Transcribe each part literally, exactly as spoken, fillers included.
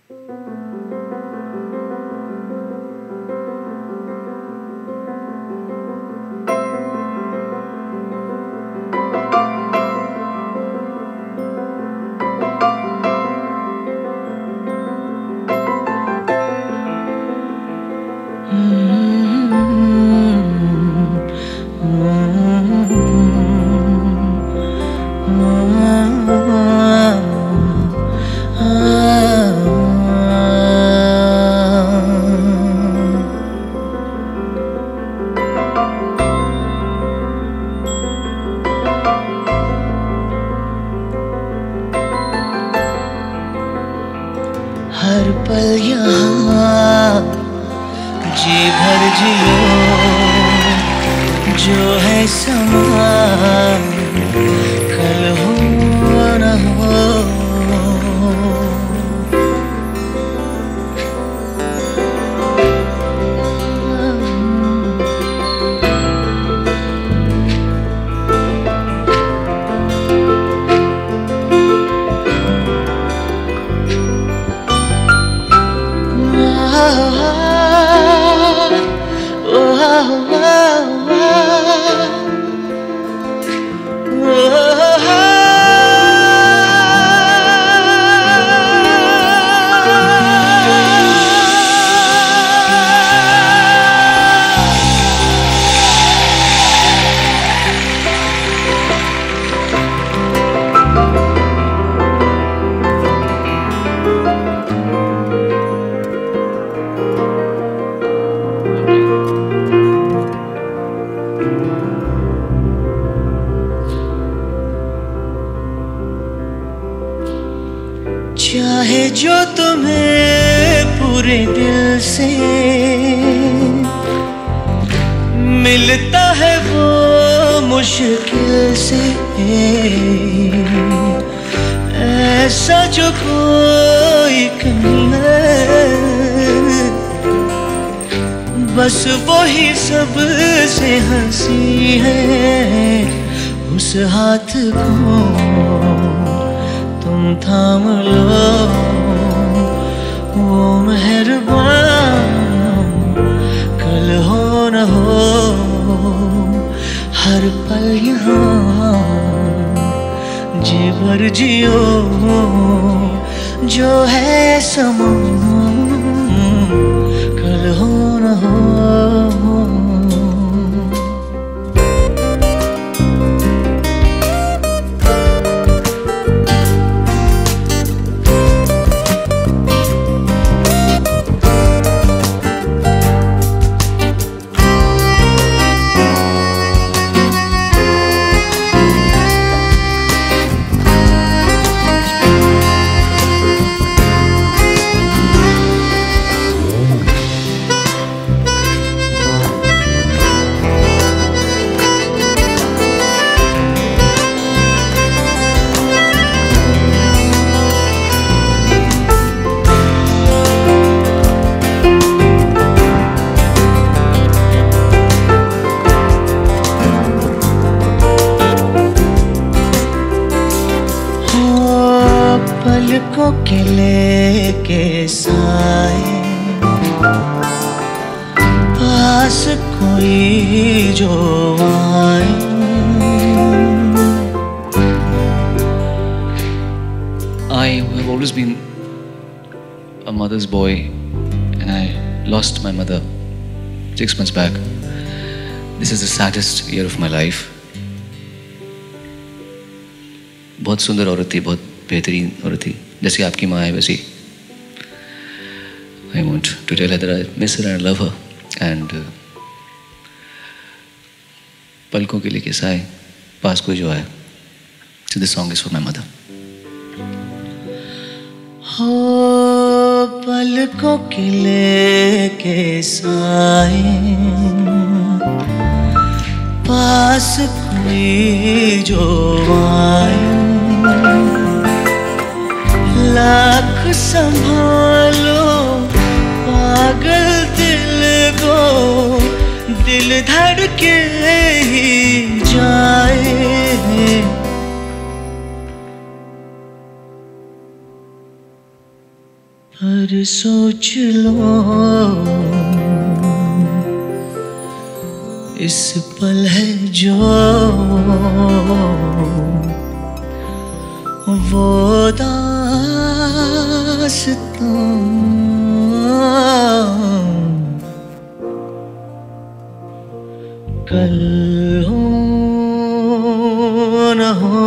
हर पल यहाँ जी भर जियो, जो है समा कल हो न हो। चाहे जो तुम्हें पूरे दिल से मिलता है वो मुश्किल से, ऐसा जो कोई कमी है बस वो ही सबसे हंसी है। उस हाथ को तुम थाम लो, वो मेहरबान कल हो न हो। हर पल यहाँ जी भर जियो, जो है समा कल हो न हो। पलकों के लेके साए पास कोई जो आए। I have always been a mother's boy and I lost my mother six months back. This is the saddest year of my life. बहुत सुंदर औरत थी, बहुत बेहतरीन औरत थी, जैसी आपकी माँ है वैसी। I want to tell her that I miss her and I love her and uh, पलकों के लिए किस आए पास कोई जो आए। So this song is for my mother. हो पलकों के लेके साए पास कोई जो आए। लाख संभालो पागल दिल को, दिल धड़के ही जाए। हर सोच लो इस पल है जो वो दास्तां कल हो न हो,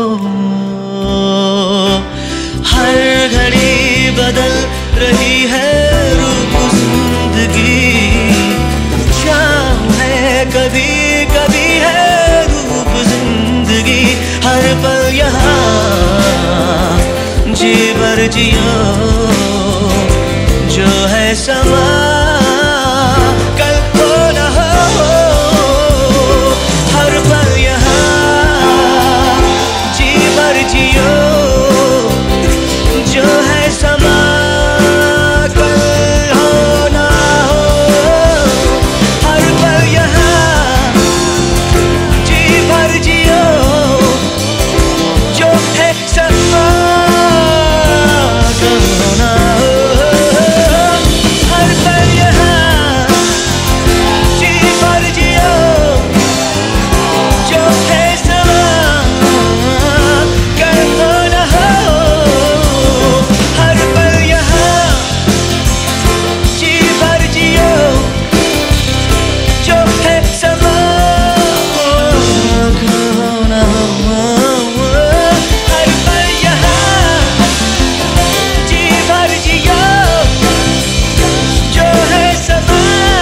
हर घड़ी बदल रही है रूप जिंदगी। शाम है कभी कभी है रूप जिंदगी, हर पल यहाँ जी भर जियो जो है समा कल हो न हो, हर पल यहाँ जी भर जियो जो है समा कल हो न हो, हर पल यहाँ जी भर जियो जो है समा कल हो न हो, हर पल यहाँ जी भर जियो जो है समा कल हो न हो, हर पल यहाँ जी भर जियो जो है समा कल हो न हो, हर पल यहाँ जी भर जियो जो है समा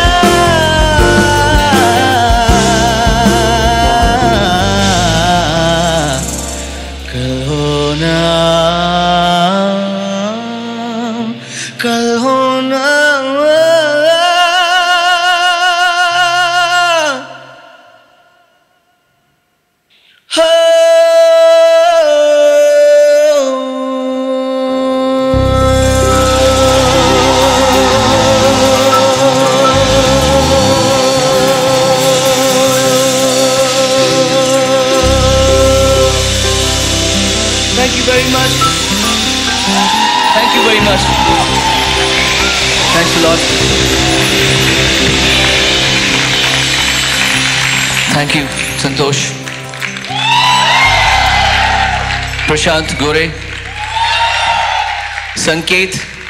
कल हो न कल हो न हो। Thank you very much. Thank you very much. Thanks a lot. Thank you, Santosh. Prashant Gore, Sanket,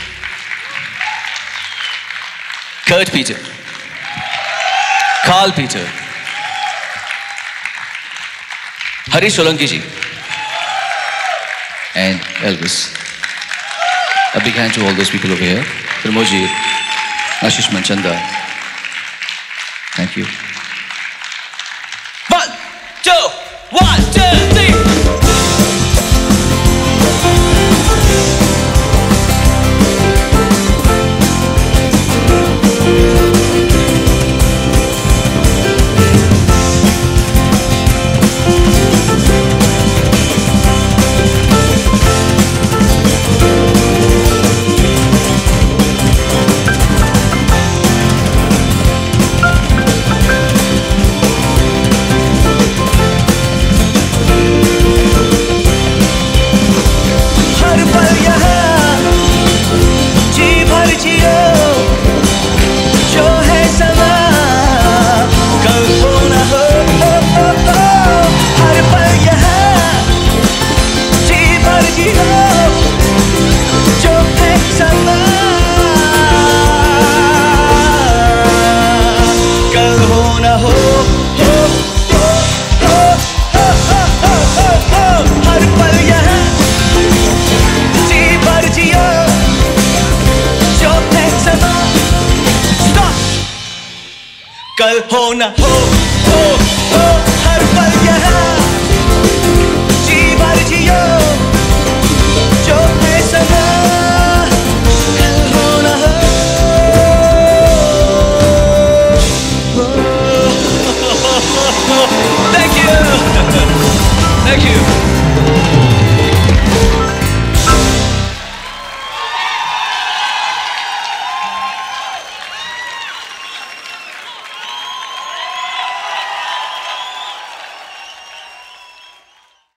Kurt Peter, Carl Peter, Harish Solanki ji, and Elvis. A big hand to all those people over here. Pramod ji, Ashish Manchanda. Thank you. One, two, one, two, three. हर पल यहाँ जी भर जियो जो है समा कल हो न हो, हो, हो, हो। हर पल यहाँ जी भर जियो जो है समा कल हो न हो, हो, हो, हो, हो, हो, हो, हो, हो। हर पल यहाँ जी भर जियो जो है समा Stop! कल हो न हो, हो, हो।